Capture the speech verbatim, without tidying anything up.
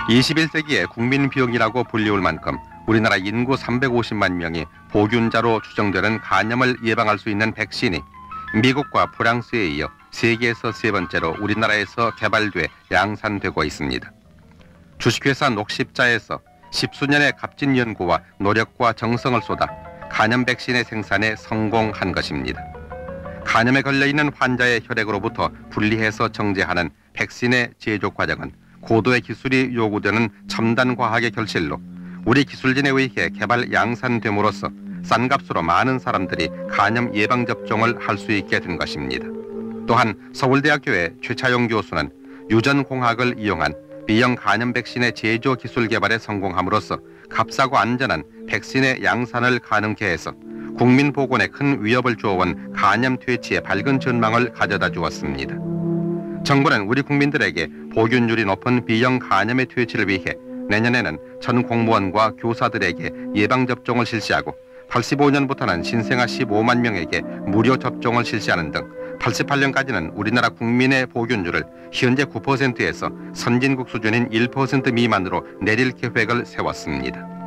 이십일 세기의 국민병이라고 불리울 만큼 우리나라 인구 삼백오십만 명이 보균자로 추정되는 간염을 예방할 수 있는 백신이 미국과 프랑스에 이어 세계에서 세 번째로 우리나라에서 개발돼 양산되고 있습니다. 주식회사 녹십자에서 십수년의 값진 연구와 노력과 정성을 쏟아 간염 백신의 생산에 성공한 것입니다. 간염에 걸려있는 환자의 혈액으로부터 분리해서 정제하는 백신의 제조 과정은 고도의 기술이 요구되는 첨단 과학의 결실로 우리 기술진에 의해 개발 양산됨으로써 싼 값으로 많은 사람들이 간염 예방접종을 할 수 있게 된 것입니다. 또한 서울대학교의 최차용 교수는 유전공학을 이용한 B형 간염 백신의 제조 기술 개발에 성공함으로써 값싸고 안전한 백신의 양산을 가능케 해서 국민 보건에 큰 위협을 주어온 간염 퇴치의 밝은 전망을 가져다 주었습니다. 정부는 우리 국민들에게 보균율이 높은 B형 간염의 퇴치를 위해 내년에는 전 공무원과 교사들에게 예방접종을 실시하고 팔십오년부터는 신생아 십오만 명에게 무료 접종을 실시하는 등 팔십팔년까지는 우리나라 국민의 보균율을 현재 구 퍼센트에서 선진국 수준인 일 퍼센트 미만으로 내릴 계획을 세웠습니다.